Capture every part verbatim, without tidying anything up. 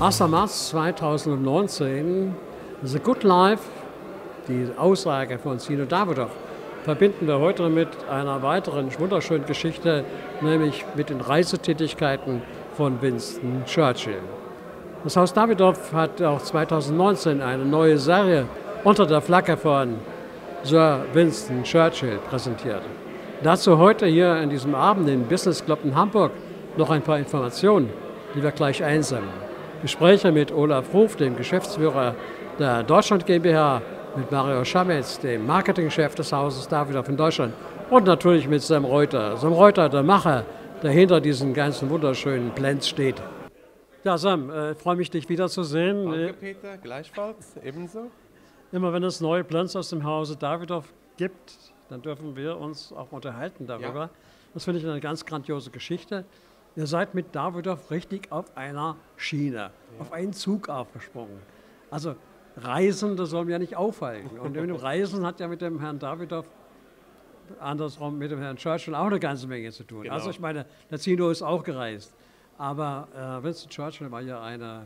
erster März zweitausendneunzehn, The Good Life, die Aussage von Zino Davidoff, verbinden wir heute mit einer weiteren wunderschönen Geschichte, nämlich mit den Reisetätigkeiten von Winston Churchill. Das Haus Davidoff hat auch zweitausendneunzehn eine neue Serie unter der Flagge von Sir Winston Churchill präsentiert. Dazu heute hier in diesem Abend im Business Club in Hamburg noch ein paar Informationen, die wir gleich einsammeln. Gespräche mit Olaf Ruf, dem Geschäftsführer der Deutschland GmbH, mit Mario Schametz, dem Marketingchef des Hauses Davidoff in Deutschland und natürlich mit Sam Reuter. Sam Reuter, der Macher, der hinter diesen ganzen wunderschönen Blends steht. Ja, Sam, ich äh, freue mich, dich wiederzusehen. Danke, Peter, gleichfalls, ebenso. Immer wenn es neue Blends aus dem Hause Davidoff gibt, dann dürfen wir uns auch unterhalten darüber. Ja. Das finde ich eine ganz grandiose Geschichte. Ihr seid mit Davidoff richtig auf einer Schiene, ja. auf einen Zug aufgesprungen. Also Reisen, das soll mir ja nicht aufhalten. Und mit dem Reisen hat ja mit dem Herrn Davidoff, andersrum mit dem Herrn Churchill auch eine ganze Menge zu tun. Genau. Also ich meine, der Zino ist auch gereist. Aber äh, Winston Churchill war ja eine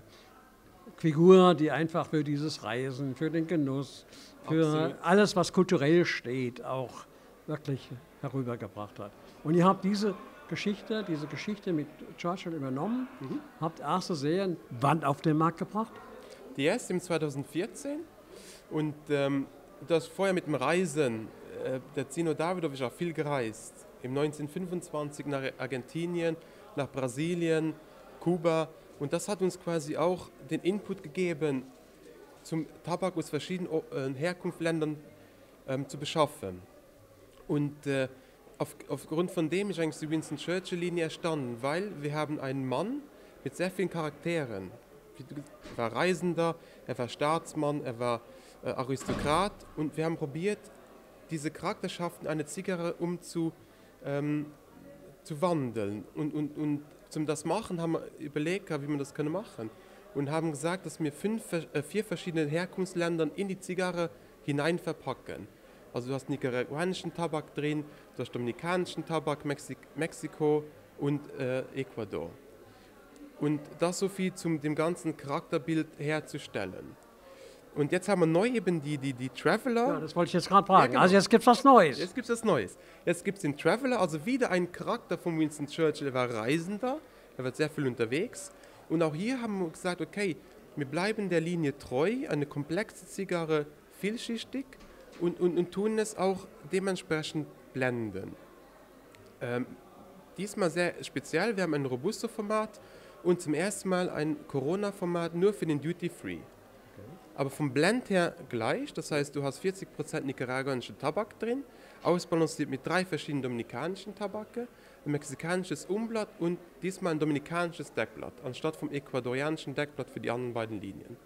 Figur, die einfach für dieses Reisen, für den Genuss, für Absolut. alles, was kulturell steht, auch wirklich herübergebracht hat. Und ihr habt diese Geschichte, diese Geschichte mit Churchill übernommen, mhm. habt erste Serien wann auf den Markt gebracht? Die erste im zweitausendvierzehn und ähm, das vorher mit dem Reisen, äh, der Zino Davidoff ist auch viel gereist. Im neunzehnhundertfünfundzwanzig nach Argentinien, nach Brasilien, Kuba und das hat uns quasi auch den Input gegeben, zum Tabak aus verschiedenen äh, Herkunftsländern ähm, zu beschaffen. Und äh, auf, aufgrund von dem ist eigentlich die Winston Churchill-Linie entstanden, weil wir haben einen Mann mit sehr vielen Charakteren. Er war Reisender, er war Staatsmann, er war äh, Aristokrat und wir haben probiert, diese Charakterschaften einer Zigarre umzu ähm, zu wandeln. Und, und, und zum das machen haben wir überlegt, wie man das können machen und haben gesagt, dass wir fünf, äh, vier verschiedene Herkunftsländer in die Zigarre hinein verpacken. Also du hast nicaraguanischen Tabak drin, du hast dominikanischen Tabak, Mexik Mexiko und äh, Ecuador. Und das so viel zum dem ganzen Charakterbild herzustellen. Und jetzt haben wir neu eben die, die, die Traveler. Ja, das wollte ich jetzt gerade fragen. Ja, genau. Also jetzt gibt es was Neues. Jetzt gibt es was Neues. Jetzt gibt es den Traveler, also wieder ein Charakter von Winston Churchill. Er war Reisender, er war sehr viel unterwegs. Und auch hier haben wir gesagt, okay, wir bleiben der Linie treu, eine komplexe Zigarre, vielschichtig und, und, und tun es auch dementsprechend blenden. Ähm, diesmal sehr speziell, wir haben ein Robusto-Format. Und zum ersten Mal ein Corona-Format nur für den Duty-Free. Okay. Aber vom Blend her gleich, das heißt, du hast vierzig Prozent nicaraguanischen Tabak drin, ausbalanciert mit drei verschiedenen dominikanischen Tabake, ein mexikanisches Umblatt und diesmal ein dominikanisches Deckblatt, anstatt vom ecuadorianischen Deckblatt für die anderen beiden Linien.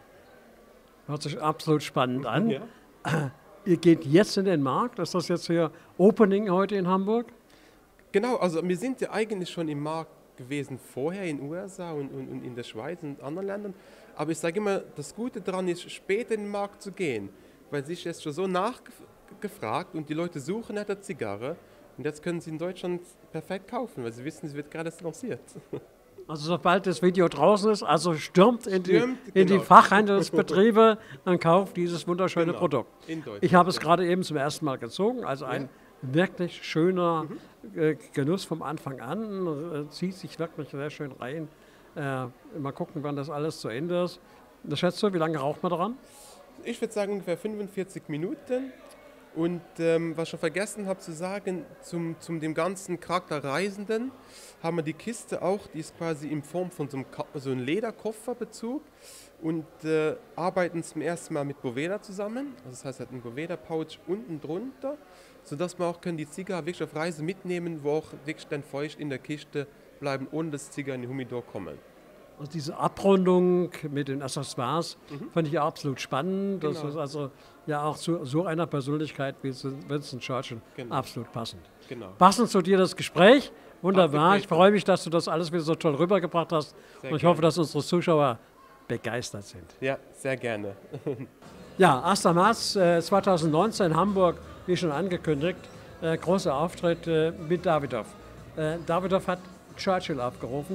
Hört sich absolut spannend an. Ja. Ihr geht jetzt in den Markt, ist das jetzt hier Opening heute in Hamburg? Genau, also wir sind ja eigentlich schon im Markt gewesen vorher in den U S A und, und, und in der Schweiz und anderen Ländern. Aber ich sage immer, das Gute daran ist, später in den Markt zu gehen, weil sich jetzt schon so nachgefragt und die Leute suchen nach der Zigarre und jetzt können sie in Deutschland perfekt kaufen, weil sie wissen, sie wird gerade lanciert. Also sobald das Video draußen ist, also stürmt in die, stürmt, in genau. die Fachhandelsbetriebe und kauft dieses wunderschöne genau. Produkt. In ich habe es gerade eben zum ersten Mal gezogen, also ein ja. wirklich schöner mhm. äh, Genuss vom Anfang an, äh, zieht sich wirklich sehr schön rein. Äh, mal gucken, wann das alles zu Ende ist. Was schätzt du, wie lange raucht man daran? Ich würde sagen ungefähr fünfundvierzig Minuten. Und ähm, was ich schon vergessen habe zu sagen, zum, zum dem ganzen Charakter Reisenden haben wir die Kiste auch, die ist quasi in Form von so einem, so einem Lederkofferbezug und äh, arbeiten zum ersten Mal mit Boveda zusammen. Also das heißt, er hat einen Boveda-Pouch unten drunter, sodass wir auch können die Zigarre wirklich auf Reise mitnehmen, wo auch wirklich dann feucht in der Kiste bleiben, ohne dass Zigarre in den Humidor kommen. Also diese Abrundung mit den Accessoires mhm. fand ich absolut spannend. Das genau. ist also ja auch zu so einer Persönlichkeit wie Winston Churchill genau. absolut passend. Genau. Passend zu dir das Gespräch. Wunderbar. Ich freue mich, dass du das alles wieder so toll rübergebracht hast. Sehr Und ich gerne. hoffe, dass unsere Zuschauer begeistert sind. Ja, sehr gerne. Ja, erster März zweitausendneunzehn in Hamburg, wie schon angekündigt, äh, großer Auftritt äh, mit Davidoff. Äh, Davidoff hat Churchill aufgerufen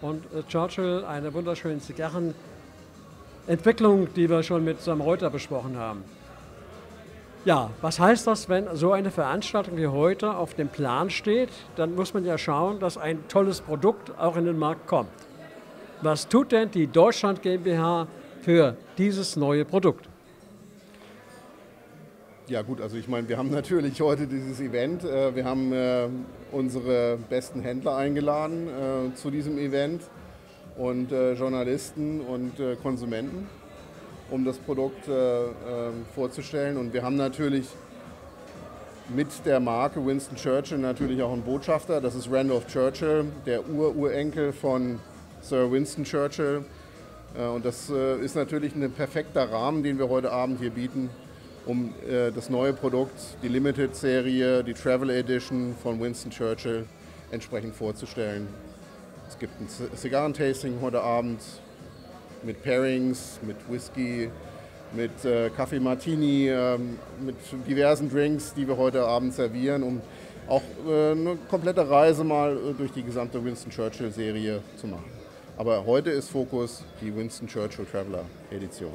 und äh, Churchill eine wunderschöne Zigarrenentwicklung, die wir schon mit Sam Reuter besprochen haben. Ja, was heißt das, wenn so eine Veranstaltung wie heute auf dem Plan steht? Dann muss man ja schauen, dass ein tolles Produkt auch in den Markt kommt. Was tut denn die Deutschland GmbH für dieses neue Produkt? Ja gut, also ich meine, wir haben natürlich heute dieses Event. Wir haben unsere besten Händler eingeladen zu diesem Event und Journalisten und Konsumenten, um das Produkt vorzustellen. Und wir haben natürlich mit der Marke Winston Churchill natürlich auch einen Botschafter. Das ist Randolph Churchill, der Ur-Urenkel von Sir Winston Churchill. Und das ist natürlich ein perfekter Rahmen, den wir heute Abend hier bieten, um äh, das neue Produkt, die Limited-Serie, die Travel Edition von Winston Churchill entsprechend vorzustellen. Es gibt ein Zigarrentasting heute Abend mit Pairings, mit Whisky, mit äh, Kaffee Martini, äh, mit diversen Drinks, die wir heute Abend servieren, um auch äh, eine komplette Reise mal äh, durch die gesamte Winston Churchill-Serie zu machen. Aber heute ist Fokus die Winston Churchill Traveler Edition.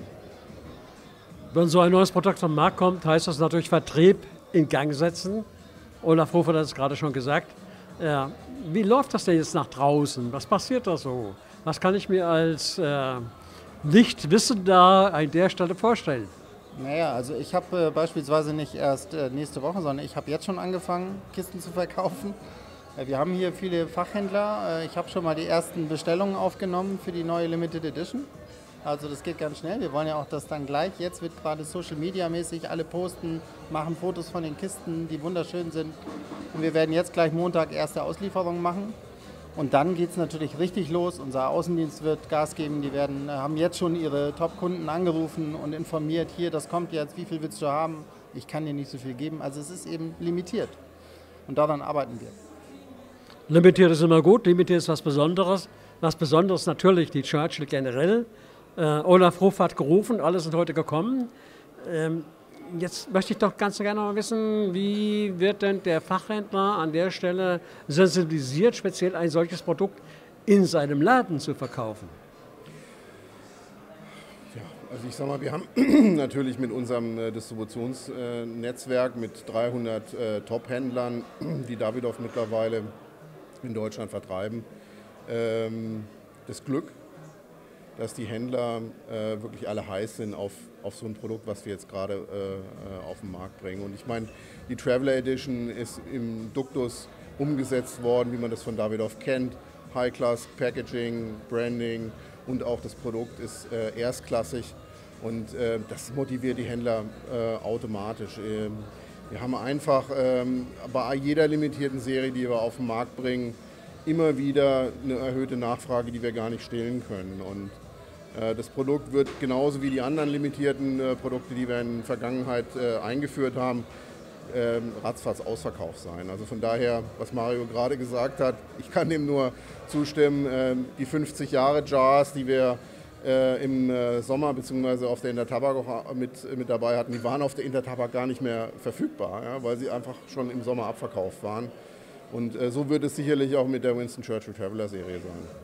Wenn so ein neues Produkt vom Markt kommt, heißt das natürlich Vertrieb in Gang setzen. Olaf Hofer hat es gerade schon gesagt. Ja, wie läuft das denn jetzt nach draußen? Was passiert da so? Was kann ich mir als äh, Nichtwissender an der Stelle vorstellen? Naja, also ich habe äh, beispielsweise nicht erst äh, nächste Woche, sondern ich habe jetzt schon angefangen, Kisten zu verkaufen. Äh, wir haben hier viele Fachhändler. Äh, ich habe schon mal die ersten Bestellungen aufgenommen für die neue Limited Edition. Also das geht ganz schnell. Wir wollen ja auch das dann gleich. Jetzt wird gerade Social Media mäßig alle posten, machen Fotos von den Kisten, die wunderschön sind. Und wir werden jetzt gleich Montag erste Auslieferungen machen. Und dann geht es natürlich richtig los. Unser Außendienst wird Gas geben. Die werden, haben jetzt schon ihre Top-Kunden angerufen und informiert, hier, das kommt jetzt, wie viel willst du haben? Ich kann dir nicht so viel geben. Also es ist eben limitiert. Und daran arbeiten wir. Limitiert ist immer gut. Limitiert ist was Besonderes. Was Besonderes natürlich die Churchill generell. Äh, Olaf Hofer hat gerufen, alle sind heute gekommen. Ähm, jetzt möchte ich doch ganz gerne mal wissen, wie wird denn der Fachhändler an der Stelle sensibilisiert, speziell ein solches Produkt in seinem Laden zu verkaufen? Ja, also ich sag mal, wir haben natürlich mit unserem äh, Distributionsnetzwerk äh, mit dreihundert äh, Top-Händlern, die Davidoff mittlerweile in Deutschland vertreiben, ähm, das Glück, dass die Händler äh, wirklich alle heiß sind auf, auf so ein Produkt, was wir jetzt gerade äh, auf den Markt bringen. Und ich meine, die Traveler Edition ist im Duktus umgesetzt worden, wie man das von Davidoff kennt. High-Class Packaging, Branding und auch das Produkt ist äh, erstklassig. Und äh, das motiviert die Händler äh, automatisch. Ähm, wir haben einfach ähm, bei jeder limitierten Serie, die wir auf den Markt bringen, immer wieder eine erhöhte Nachfrage, die wir gar nicht stillen können. Und das Produkt wird genauso wie die anderen limitierten Produkte, die wir in der Vergangenheit eingeführt haben, ratzfatz ausverkauft sein. Also von daher, was Mario gerade gesagt hat, ich kann dem nur zustimmen, die fünfzig Jahre Jars, die wir im Sommer bzw. auf der Intertabak auch mit, mit dabei hatten, die waren auf der Intertabak gar nicht mehr verfügbar, ja, weil sie einfach schon im Sommer abverkauft waren. Und so wird es sicherlich auch mit der Winston Churchill Traveler Serie sein.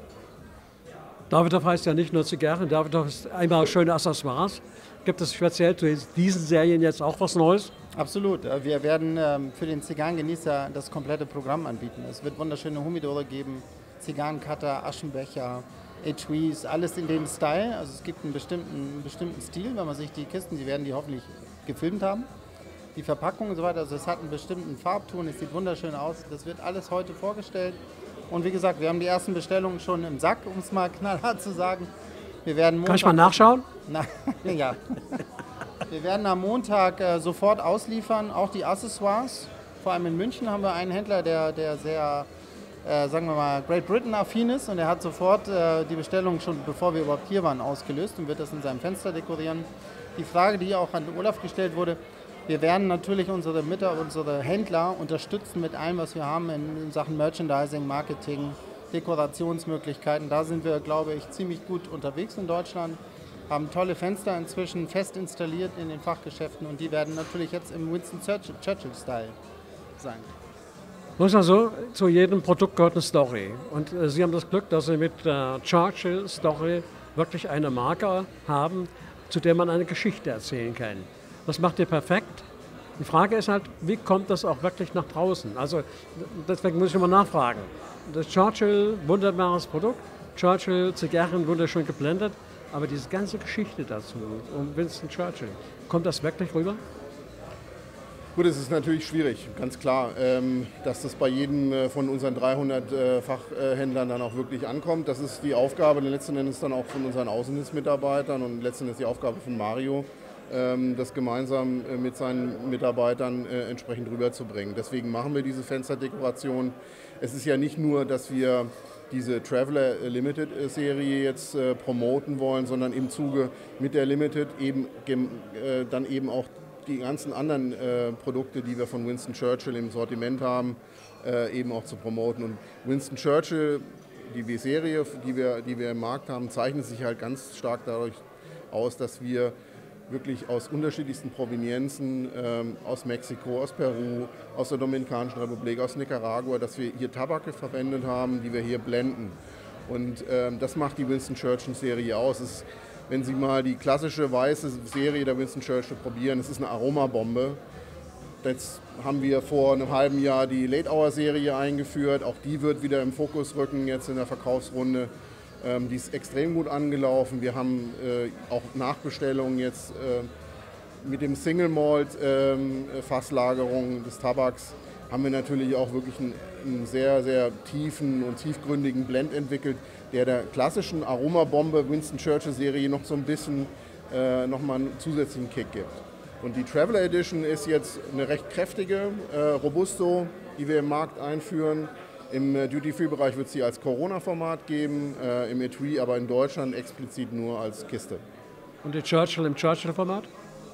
Davidoff heißt ja nicht nur Zigarren, Davidoff ist einmal schöne Accessoires. Gibt es speziell zu diesen Serien jetzt auch was Neues? Absolut. Wir werden für den Zigarrengenießer das komplette Programm anbieten. Es wird wunderschöne Humidore geben, Zigarrencutter, Aschenbecher, Etuis, alles in dem Style. Also es gibt einen bestimmten, einen bestimmten Stil, wenn man sich die Kisten, Sie werden die hoffentlich gefilmt haben, die Verpackung und so weiter. Also es hat einen bestimmten Farbton, es sieht wunderschön aus. Das wird alles heute vorgestellt. Und wie gesagt, wir haben die ersten Bestellungen schon im Sack, um es mal knallhart zu sagen. Wir werden Montag, Kann ich mal nachschauen? Na, ja. Wir werden am Montag äh, sofort ausliefern, auch die Accessoires. Vor allem in München haben wir einen Händler, der, der sehr, äh, sagen wir mal, Great Britain-affin ist. Und er hat sofort äh, die Bestellung schon, bevor wir überhaupt hier waren, ausgelöst und wird das in seinem Fenster dekorieren. Die Frage, die auch an Olaf gestellt wurde, wir werden natürlich unsere Mitarbeiter, unsere Händler unterstützen mit allem, was wir haben in, in Sachen Merchandising, Marketing, Dekorationsmöglichkeiten. Da sind wir, glaube ich, ziemlich gut unterwegs in Deutschland, haben tolle Fenster inzwischen fest installiert in den Fachgeschäften und die werden natürlich jetzt im Winston Churchill-Style sein. Muss also, zu jedem Produkt gehört eine Story. Und äh, Sie haben das Glück, dass Sie mit der Churchill Story wirklich eine Marke haben, zu der man eine Geschichte erzählen kann. Das macht ihr perfekt. Die Frage ist halt, wie kommt das auch wirklich nach draußen? Also deswegen muss ich immer nachfragen. Das Churchill, wunderbares Produkt, Churchill, Zigarren, wunderschön geblendet, aber diese ganze Geschichte dazu, um Winston Churchill, kommt das wirklich rüber? Gut, es ist natürlich schwierig, ganz klar, ähm, dass das bei jedem äh, von unseren dreihundert äh, Fachhändlern dann auch wirklich ankommt. Das ist die Aufgabe letzten Endes dann auch von unseren Außendienstmitarbeitern und letzten Endes die Aufgabe von Mario, ähm, das gemeinsam äh, mit seinen Mitarbeitern äh, entsprechend rüberzubringen. Deswegen machen wir diese Fensterdekoration. Es ist ja nicht nur, dass wir diese Traveler Limited Serie jetzt äh, promoten wollen, sondern im Zuge mit der Limited eben äh, dann eben auch die ganzen anderen äh, Produkte, die wir von Winston Churchill im Sortiment haben, äh, eben auch zu promoten. Und Winston Churchill, die Serie, die wir, die wir im Markt haben, zeichnet sich halt ganz stark dadurch aus, dass wir wirklich aus unterschiedlichsten Provenienzen, ähm, aus Mexiko, aus Peru, aus der Dominikanischen Republik, aus Nicaragua, dass wir hier Tabake verwendet haben, die wir hier blenden. Und ähm, das macht die Winston Churchill Serie aus. Es ist, wenn Sie mal die klassische weiße Serie der Winston Churchill probieren, es ist eine Aromabombe. Jetzt haben wir vor einem halben Jahr die Late Hour Serie eingeführt. Auch die wird wieder im Fokus rücken jetzt in der Verkaufsrunde. Ähm, die ist extrem gut angelaufen. Wir haben äh, auch Nachbestellungen jetzt äh, mit dem Single Malt ähm, Fasslagerung des Tabaks. Haben wir natürlich auch wirklich einen, einen sehr, sehr tiefen und tiefgründigen Blend entwickelt, der der klassischen Aromabombe Winston Churchill Serie noch so ein bisschen äh, nochmal einen zusätzlichen Kick gibt. Und die Traveler Edition ist jetzt eine recht kräftige äh, Robusto, die wir im Markt einführen. Im äh, Duty-Free-Bereich wird es sie als Corona-Format geben, äh, im Etui aber in Deutschland explizit nur als Kiste. Und die Churchill im Churchill-Format?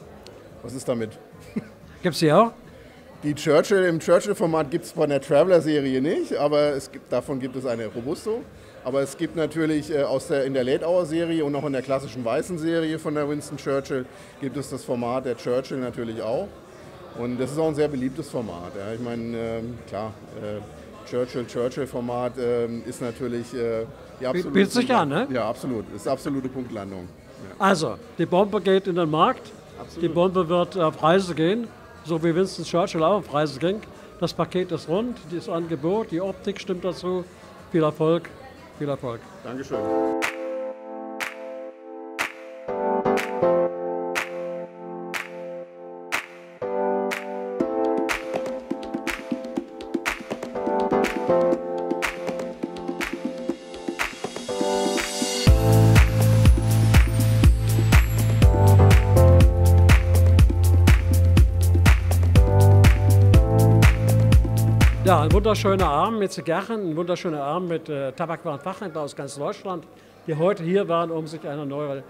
Was ist damit? Gibt es die auch? Die Churchill im Churchill-Format gibt es von der Traveler-Serie nicht, aber es gibt, davon gibt es eine Robusto. Aber es gibt natürlich äh, aus der, in der Late Hour Serie und auch in der klassischen weißen Serie von der Winston Churchill gibt es das Format der Churchill natürlich auch. Und das ist auch ein sehr beliebtes Format. Ja. Ich meine, ähm, klar, äh, Churchill-Churchill-Format ähm, ist natürlich äh, die absolute Bietet sich an, ne? Ja, absolut. Das ist absolute Punktlandung. Ja. Also, die Bombe geht in den Markt, absolut. Die Bombe wird auf Reise gehen, so wie Winston Churchill auch auf Reise ging. Das Paket ist rund, das Angebot, die Optik stimmt dazu. Viel Erfolg. Viel Erfolg. Dankeschön. Ja, ein wunderschöner Abend mit Zigarren, ein wunderschöner Abend mit äh, Tabakwarenfachhändlern aus ganz Deutschland, die heute hier waren, um sich eine neue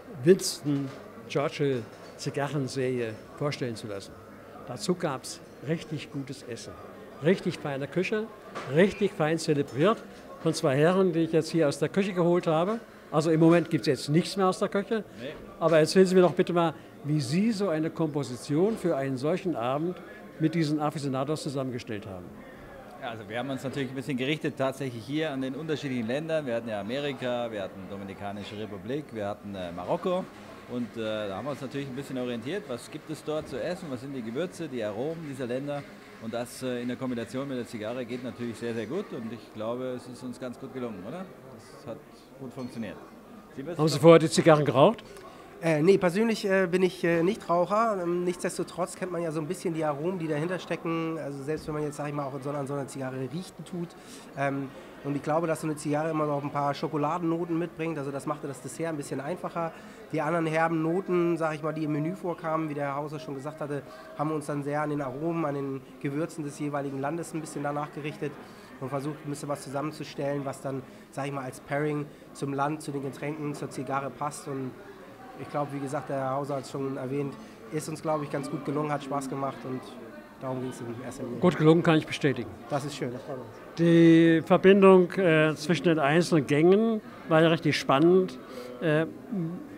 Winston Churchill Zigarrenserie vorstellen zu lassen. Dazu gab es richtig gutes Essen, richtig feine Küche, richtig fein zelebriert von zwei Herren, die ich jetzt hier aus der Küche geholt habe. Also im Moment gibt es jetzt nichts mehr aus der Küche, nee. Aber erzählen Sie mir doch bitte mal, wie Sie so eine Komposition für einen solchen Abend mit diesen Aficionados zusammengestellt haben. Ja, also wir haben uns natürlich ein bisschen gerichtet tatsächlich hier an den unterschiedlichen Ländern. Wir hatten ja Amerika, wir hatten Dominikanische Republik, wir hatten äh, Marokko und äh, da haben wir uns natürlich ein bisschen orientiert, was gibt es dort zu essen, was sind die Gewürze, die Aromen dieser Länder und das äh, in der Kombination mit der Zigarre geht natürlich sehr, sehr gut und ich glaube, es ist uns ganz gut gelungen, oder? Das hat gut funktioniert. Sie haben Sie vorher die Zigarren geraucht? Äh, nee, persönlich äh, bin ich äh, nicht Raucher. Ähm, nichtsdestotrotz kennt man ja so ein bisschen die Aromen, die dahinter stecken. Also selbst wenn man jetzt, sag ich mal, auch so an so einer Zigarre riechen tut. Ähm, und ich glaube, dass so eine Zigarre immer noch ein paar Schokoladennoten mitbringt. Also das machte das Dessert ein bisschen einfacher. Die anderen herben Noten, sag ich mal, die im Menü vorkamen, wie der Herr Hauser schon gesagt hatte, haben wir uns dann sehr an den Aromen, an den Gewürzen des jeweiligen Landes ein bisschen danach gerichtet. Und versucht, ein bisschen was zusammenzustellen, was dann, sag ich mal, als Pairing zum Land, zu den Getränken, zur Zigarre passt. Und ich glaube, wie gesagt, der Herr Hauser hat es schon erwähnt, ist uns, glaube ich, ganz gut gelungen, hat Spaß gemacht und darum ging es in erster Linie. Gut gelungen, kann ich bestätigen. Das ist schön, das freut uns. Die Verbindung äh, zwischen den einzelnen Gängen war ja richtig spannend. Äh,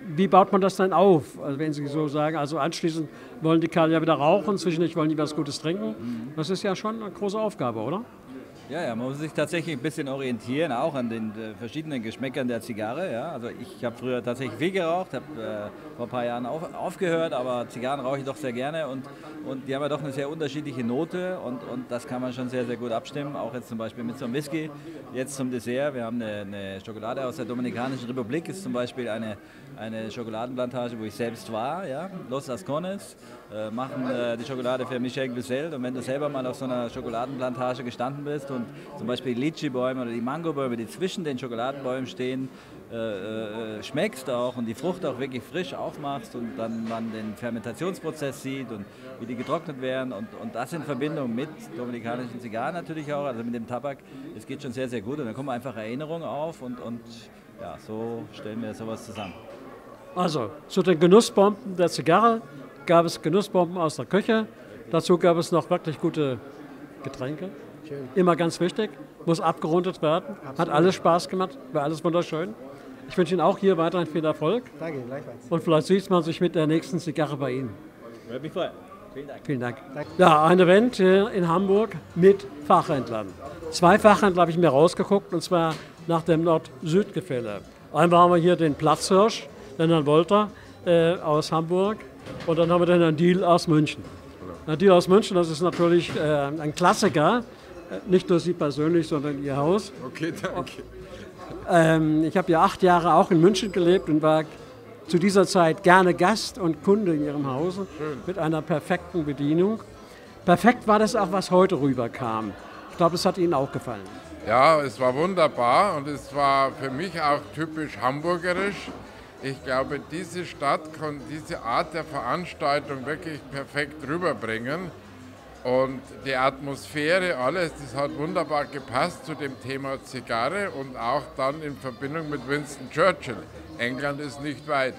wie baut man das dann auf? Also wenn Sie so sagen, also anschließend wollen die Kerle ja wieder rauchen, zwischendurch wollen die was Gutes trinken. Das ist ja schon eine große Aufgabe, oder? Ja, ja, man muss sich tatsächlich ein bisschen orientieren, auch an den äh, verschiedenen Geschmäckern der Zigarre. Ja. Also ich habe früher tatsächlich viel geraucht, habe äh, vor ein paar Jahren auf, aufgehört, aber Zigarren rauche ich doch sehr gerne und, und die haben ja doch eine sehr unterschiedliche Note und, und das kann man schon sehr, sehr gut abstimmen. Auch jetzt zum Beispiel mit so einem Whisky, jetzt zum Dessert. Wir haben eine, eine Schokolade aus der Dominikanischen Republik, ist zum Beispiel eine, eine Schokoladenplantage, wo ich selbst war, ja, Los Ascones. Äh, machen äh, die Schokolade für Michel Grisel und wenn du selber mal auf so einer Schokoladenplantage gestanden bist und zum Beispiel die Litchi-Bäume oder die Mangobäume, die zwischen den Schokoladenbäumen stehen, äh, äh, schmeckst auch und die Frucht auch wirklich frisch aufmachst und dann man den Fermentationsprozess sieht und wie die getrocknet werden und, und das in Verbindung mit dominikanischen Zigarren natürlich auch, also mit dem Tabak, das geht schon sehr, sehr gut und dann kommen einfach Erinnerungen auf und, und ja, so stellen wir sowas zusammen. Also, zu den Genussbomben der Zigarre gab es Genussbomben aus der Küche. Dazu gab es noch wirklich gute Getränke. Schön. Immer ganz wichtig, muss abgerundet werden. Absolut. Hat alles Spaß gemacht, war alles wunderschön. Ich wünsche Ihnen auch hier weiterhin viel Erfolg. Danke, gleichfalls. Und vielleicht sieht man sich mit der nächsten Zigarre bei Ihnen. Würde mich freuen. Vielen Dank. Vielen Dank. Danke. Ja, ein Event hier in Hamburg mit Fachhändlern. Zwei Fachhändler habe ich mir rausgeguckt, und zwar nach dem Nord-Süd-Gefälle. Einmal haben wir hier den Platzhirsch, den Herrn Wolter äh, aus Hamburg. Und dann haben wir den Herrn Diehl aus München. Herr Diehl aus München, das ist natürlich äh, ein Klassiker. Nicht nur Sie persönlich, sondern Ihr Haus. Okay, danke. Ähm, ich habe ja acht Jahre auch in München gelebt und war zu dieser Zeit gerne Gast und Kunde in Ihrem Hause. Schön. Mit einer perfekten Bedienung. Perfekt war das auch, was heute rüberkam. Ich glaube, es hat Ihnen auch gefallen. Ja, es war wunderbar und es war für mich auch typisch hamburgerisch. Ich glaube, diese Stadt kann diese Art der Veranstaltung wirklich perfekt rüberbringen. Und die Atmosphäre, alles, das hat wunderbar gepasst zu dem Thema Zigarre und auch dann in Verbindung mit Winston Churchill. England ist nicht weit.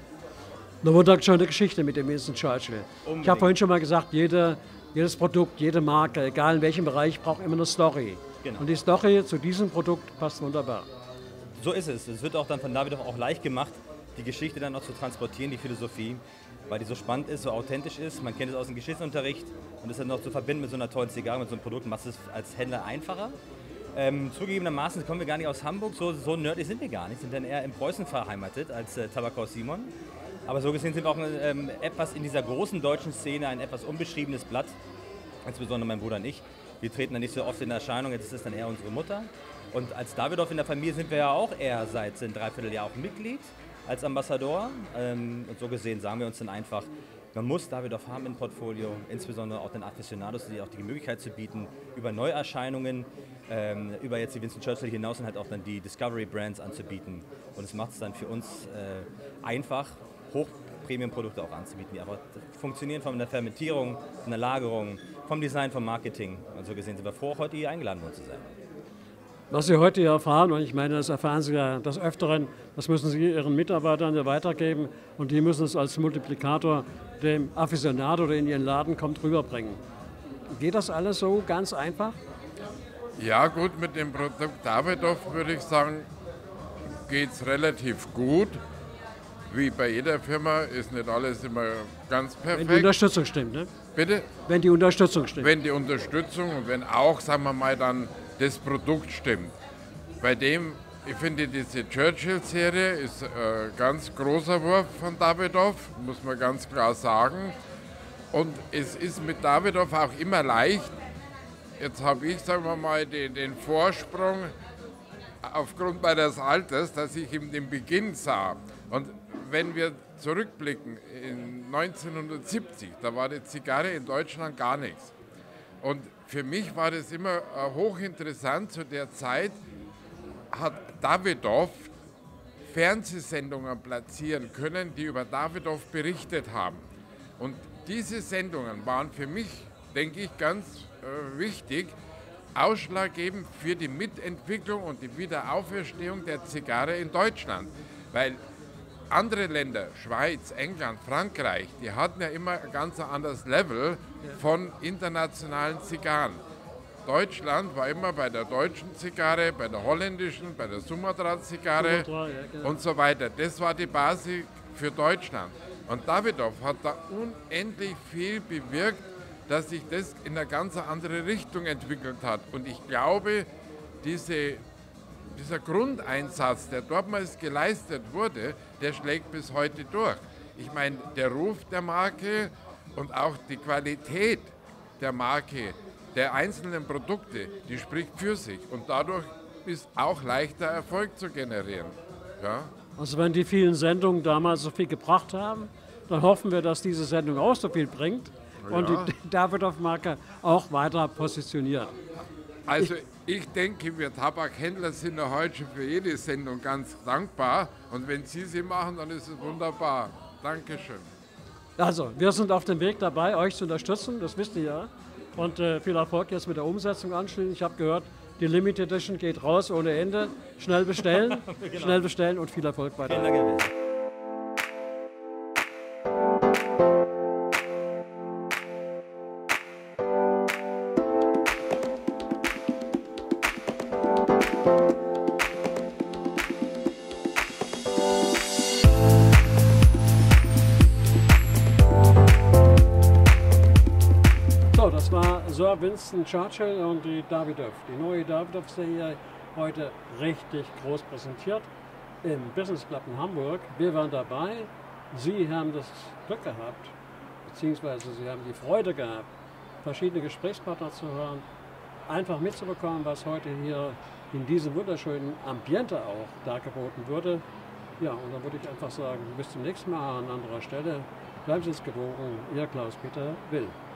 Eine wunderschöne Geschichte mit dem Winston Churchill. Unbedingt. Ich habe vorhin schon mal gesagt, jede, jedes Produkt, jede Marke, egal in welchem Bereich, braucht immer eine Story. Genau. Und die Story zu diesem Produkt passt wunderbar. So ist es. Es wird auch dann von Davidoff auch leicht gemacht, die Geschichte dann noch zu transportieren, die Philosophie, weil die so spannend ist, so authentisch ist. Man kennt es aus dem Geschichtsunterricht und es dann noch zu verbinden mit so einer tollen Zigarre, mit so einem Produkt, macht es als Händler einfacher. Ähm, zugegebenermaßen kommen wir gar nicht aus Hamburg, so, so nördlich sind wir gar nicht, sind dann eher in Preußen verheimatet als äh, Tabakhaus Simon. Aber so gesehen sind wir auch ähm, etwas in dieser großen deutschen Szene, ein etwas unbeschriebenes Blatt, insbesondere mein Bruder und ich. Wir treten dann nicht so oft in Erscheinung, jetzt ist es dann eher unsere Mutter. Und als Davidoff in der Familie sind wir ja auch eher seit ein Dreivierteljahr auch Mitglied als Ambassador. Ähm, und so gesehen sagen wir uns dann einfach, man muss Davidoff haben im Portfolio, insbesondere auch den Aficionados, die auch die Möglichkeit zu bieten, über Neuerscheinungen, ähm, über jetzt die Winston Churchill hinaus und halt auch dann die Discovery Brands anzubieten. Und es macht es dann für uns äh, einfach, Hochpremium-Produkte auch anzubieten, die aber funktionieren von der Fermentierung, von der Lagerung, vom Design, vom Marketing. Und so gesehen sind wir froh, heute hier eingeladen worden zu sein. Was Sie heute hier erfahren, und ich meine, das erfahren Sie ja des Öfteren, das müssen Sie Ihren Mitarbeitern ja weitergeben und die müssen es als Multiplikator dem Aficionado, der in Ihren Laden kommt, rüberbringen. Geht das alles so ganz einfach? Ja gut, mit dem Produkt Davidoff würde ich sagen, geht es relativ gut. Wie bei jeder Firma ist nicht alles immer ganz perfekt. Wenn die Unterstützung stimmt, ne? Bitte? Wenn die Unterstützung stimmt. Wenn die Unterstützung und wenn auch, sagen wir mal, dann das Produkt stimmt. Bei dem, ich finde, diese Churchill-Serie ist ein äh, ganz großer Wurf von Davidoff, muss man ganz klar sagen. Und es ist mit Davidoff auch immer leicht. Jetzt habe ich, sagen wir mal, den, den Vorsprung aufgrund meines Alters, dass ich ihm den Beginn sah. Und wenn wir zurückblicken, in neunzehnhundertsiebzig, da war die Zigarre in Deutschland gar nichts. Und für mich war das immer äh, hochinteressant. Zu der Zeit hat Davidoff Fernsehsendungen platzieren können, die über Davidoff berichtet haben. Und diese Sendungen waren für mich, denke ich, ganz äh, wichtig, ausschlaggebend für die Mitentwicklung und die Wiederauferstehung der Zigarre in Deutschland. Weil andere Länder, Schweiz, England, Frankreich, die hatten ja immer ein ganz anderes Level von internationalen Zigarren. Deutschland war immer bei der deutschen Zigarre, bei der holländischen, bei der Sumatra-Zigarre Sumatra, ja, genau. und so weiter. Das war die Basis, für Deutschland. Und Davidoff hat da unendlich viel bewirkt, dass sich das in eine ganz andere Richtung entwickelt hat. Und ich glaube, diese, dieser Grundeinsatz, der dortmals geleistet wurde, der schlägt bis heute durch. Ich meine, der Ruf der Marke und auch die Qualität der Marke, der einzelnen Produkte, die spricht für sich. Und dadurch ist auch leichter Erfolg zu generieren. Ja? Also wenn die vielen Sendungen damals so viel gebracht haben, dann hoffen wir, dass diese Sendung auch so viel bringt und Ja. die Davidoff-Marke auch weiter positioniert. Also ich denke, wir Tabakhändler sind ja heute schon für jede Sendung ganz dankbar. Und wenn Sie sie machen, dann ist es wunderbar. Dankeschön. Also, wir sind auf dem Weg dabei, euch zu unterstützen, das wisst ihr ja. Und äh, viel Erfolg jetzt mit der Umsetzung anschließend. Ich habe gehört, die Limited Edition geht raus ohne Ende. Schnell bestellen, Genau. schnell bestellen und viel Erfolg weiter. Vielen Dank, Herr Wild. So, das war Sir Winston Churchill und die Davidoff. Die neue Davidoff-Serie heute richtig groß präsentiert im Business Club in Hamburg. Wir waren dabei. Sie haben das Glück gehabt, beziehungsweise Sie haben die Freude gehabt, verschiedene Gesprächspartner zu hören, einfach mitzubekommen, was heute hier in diesem wunderschönen Ambiente auch dargeboten wurde. Ja, und dann würde ich einfach sagen, bis zum nächsten Mal an anderer Stelle. Bleiben Sie uns gewogen, Ihr Klaus-Peter Will.